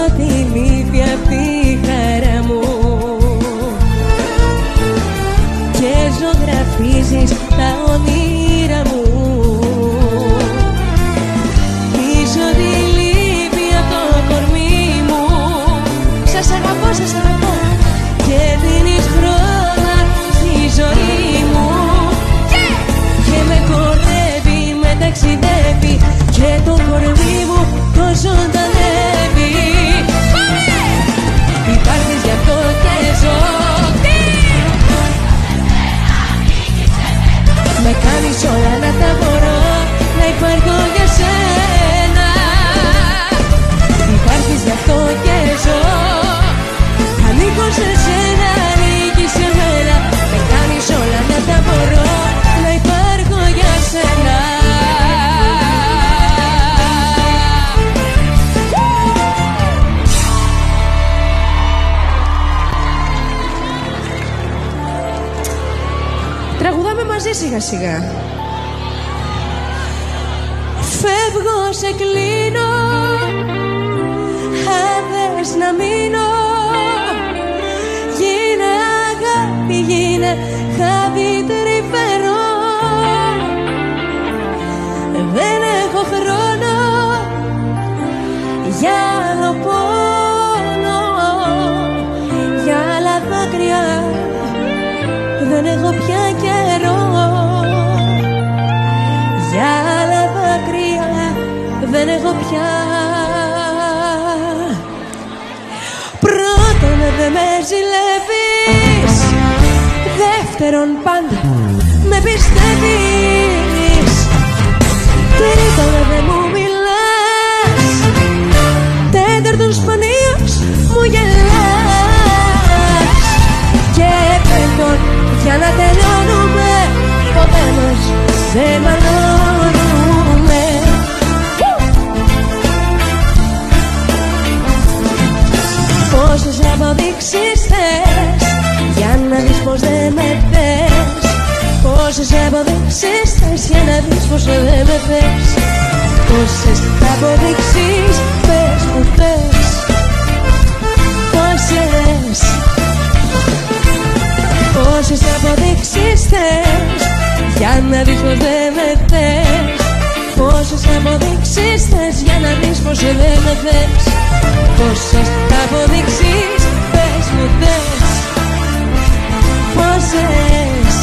νιώθω τη λύπη απ' τη χαρά μου και ζωγραφίζεις τα όνειρα μου. Πίσω τη λύπη απ' το κορμί μου. Σας αγαπώ, σας αγαπώ. Και δίνεις χρώμα στη ζωή μου και με κορδεύει, με ταξιδεύει και το κορμί μου το ζωντανεύει. Υπάρχεις γι' αυτό και ζω. Με κάνεις όλα να τα μπορώ, να υπάρχω για σένα. Υπάρχεις γι' αυτό και ζω. Ανήκω σε σένα, ανήκεις σε μένα. Με κάνεις όλα να τα μπορώ, να υπάρχω για σένα. Τραγουδάμε μαζί σιγά σιγά. Φεύγω, σε κλείνω, αν θες να μείνω. Γίνε αγάπη, γίνε χάδι τρυφερό. Δεν έχω χρόνο για άλλο πόνο, για άλλα δάκρυα δεν έχω πια καιρό. Για άλλα δάκρυα δεν έχω πια. Πρώτον δεν με ζηλεύεις, δεύτερον πάντα με πιστεύεις, τρίτον δεν μου μιλάς, τέταρτον σπανίως μου γελάς, και πέμπτον για να τελειώνουμε ποτέ μας δεν μαλώνουμε. Πόσες αποδείξεις θες για να δεις πως δεν με θες. Πόσες αποδείξεις θες για να δεις πως δεν με θες. Πόσες αποδείξεις θες που θες. Πόσες. Πόσες αποδείξεις θες για να δεις πως δεν με θες. Πόσες αποδείξεις θες για να δεις πως δεν με θες. Πόσες αποδείξεις θες μου θες. Πόσες.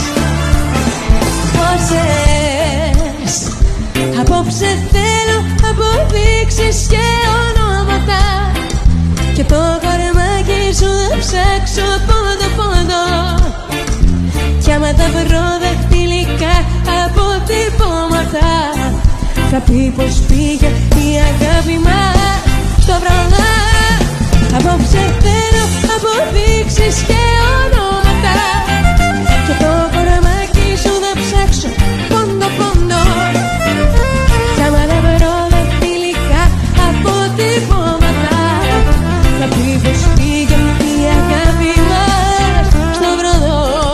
Πόσες. Απόψε θέλω αποδείξεις και ονόματα, και το κορμάκι σου θα ψάξω πόντο πόντο. Κι άμα τα βρω δαχτυλικά αποτυπώματα, θα πει πως πήγε η αγάπη μας στο βραδά. Απόψε θέλω αποδείξεις και ονόματα, και το κορμάκι σου θα ψάξω πόντο πόντο. Κι άμα τα βρω δαχτυλικά αποτυπώματα, θα πει πως πήγε η αγάπη μας στο βραδά.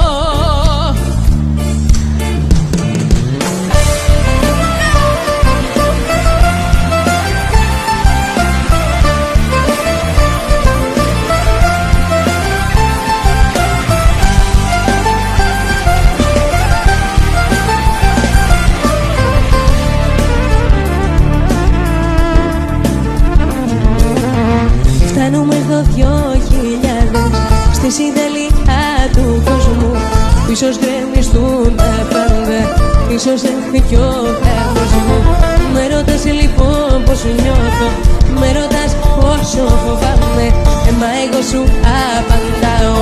Φτάνουμε στο 2000, στη συντελεία του κόσμου. Ίσως γκρεμιστούν τα πάντα, ίσως έρθει κι ο χαμός μου. Με ρωτάς λοιπόν πως νιώθω, με ρωτάς πόσο φοβάμαι, μα εγώ σου απαντάω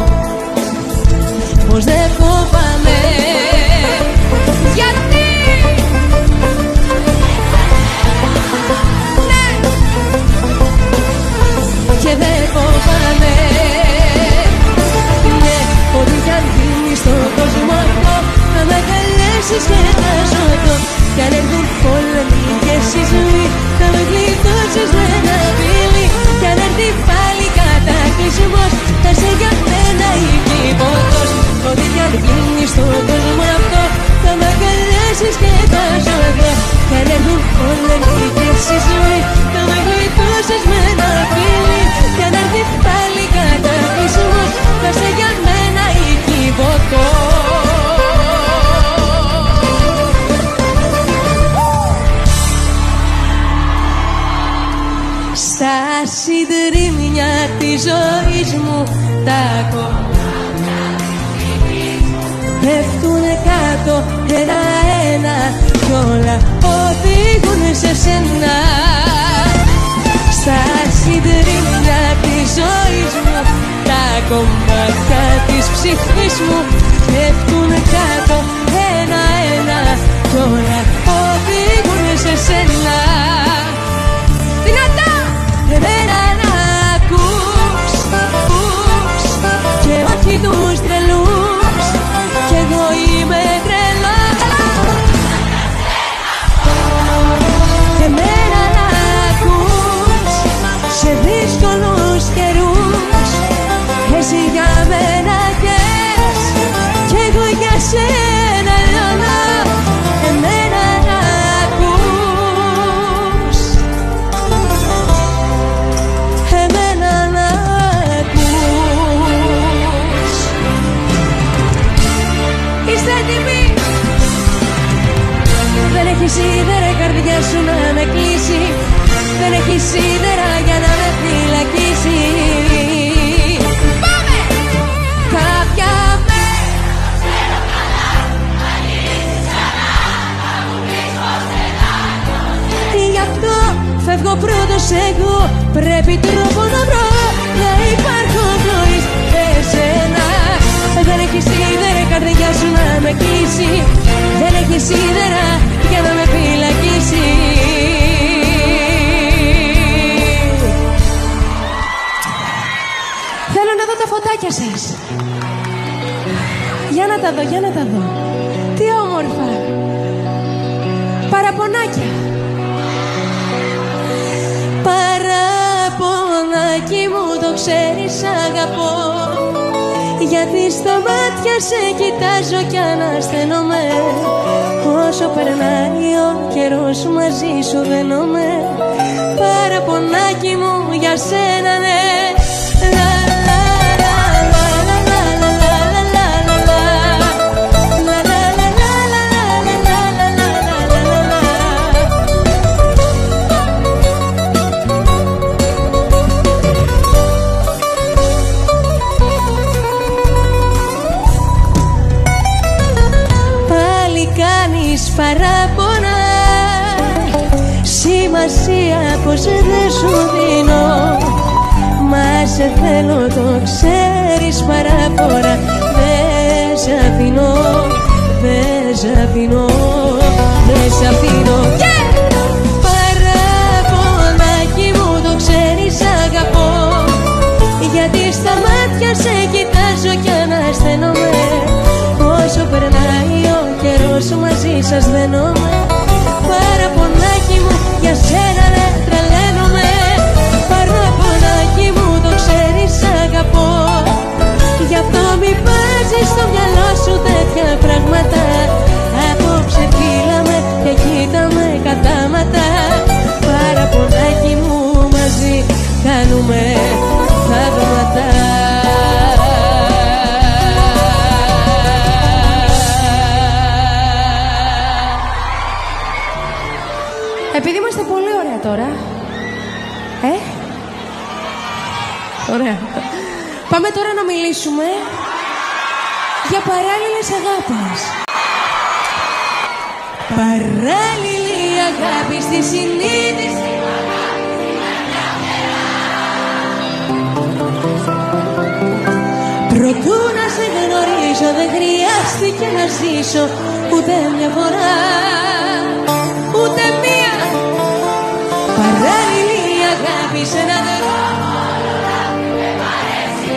πως δεν φοβάμαι. Γιατί? Και δεν φοβάμαι. Ναι, ό,τι κι αν γίνει στον κόσμο αυτό, θα με καλέσεις και θα ζω. Κι αν έρθουν πόλεμοι και σεισμοί, θα με γλιτώσεις με ένα φίλι. Κι αν έρθει πάλι κατακλυσμός, συντρίμμια της ζωής μου τα κομμάτια πέφτουνε κάτω ένα-ένα κι όλα οδηγούν σε σένα. Στα συντρίμμια της ζωής μου τα κομμάτια της ψυχής μου πέφτουνε κάτω ένα-ένα κι όλα οδηγούν σε σένα. Δυνατά! Εμένα να ακούς και όχι τους τρελούς κι εγώ είμαι τρελός. Εμένα να ακούς σε δύσκολους καιρούς, εσύ για μένα καις κι εγώ για σένα λιώνω. Εμένα να ακούς, εμένα να ακούς. Είστε έτοιμοι? Δεν έχει σίδερα η καρδιά σου να με κλείσει, δεν έχει σίδερα για να με φυλακίσει. Πάμε! Κάποια μέρα ξέρω καλά, αν γυρίσεις ξανά θα μου πεις πως δεν. Γι' αυτό φεύγω πρώτος εγώ, πρέπει τρόπο να βρω να υπάρχω χωρίς εσένα. Δεν έχει σίδερα η καρδιά σου να με κλείσει, δεν έχει σίδερα για να με φυλακίσει. Θέλω να δω τα φωτάκια σας. Για να τα δω, για να τα δω. Τι όμορφα. Παραπονάκια. Παραπονάκι μου, το ξέρεις αγαπώ, γιατί στα μάτια σε κοιτάζω κι ανασταίνομαι. Όσο περνάει ο καιρός μαζί σου δένομαι. Παραπονάκι μου για σένα, ναι. Παράπονα, σημασία πως δεν σου δίνω, μα σε θέλω το ξέρεις παράπονα. Δεν σ' αφήνω, δεν σ' αφήνω, δεν σ' αφήνω. Παραπονάκι μου, το ξέρεις αγαπώ, γιατί στα μάτια σε κοιτάζω κι ανασταίνομαι. Όσο περνάει ο καιρός μαζί σας δένομαι. Παραπονάκι μου για σένα δεν τρελαίνομαι. Παραπονάκι μου, το ξέρεις αγαπώ, γι' αυτό μη βάζεις στο μυαλό σου τέτοια πράγματα. Απόψε φύλαμε και κοίταμε κατάματα. Παραπονάκι μου, μαζί κάνουμε θαύματα. Επειδή είμαστε πολύ ωραία τώρα. Ωραία. Πάμε τώρα να μιλήσουμε για παράλληλες αγάπες. Παράλληλη αγάπη στη συνείδηση. Προτού να σε γνωρίσω δεν χρειάστηκε να ζήσω ούτε μια φορά, ούτε μία. Παράλληλη αγάπη σε έναν δρόμο δεν μ' αρέσει,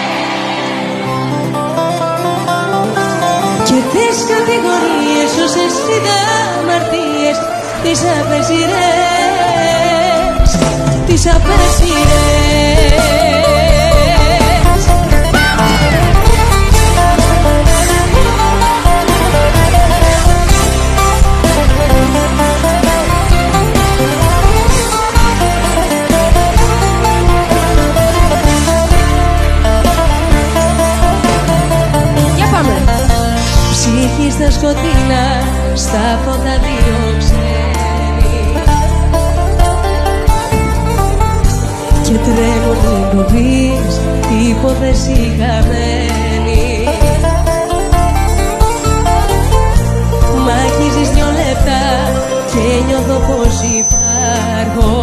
και τις κατηγορίες όσες είδα αμαρτίες τις απέσυρες, τις απέσυρες. Ψυχή στα σκοτεινά, στα φώτα διώξε, και Τρέμω μην το πεις, υπόθεση χαμένη. Μ' αγγίζεις 2 λεπτά και νιώθω πως υπάρχω.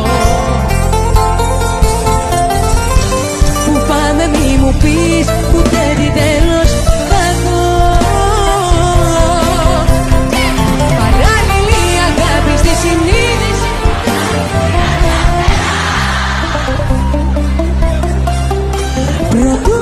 Πού πάμε μη μου πεις, ούτε τι τέλος θα δω. Παράλληλη αγάπη στη συνείδηση. Πρωτού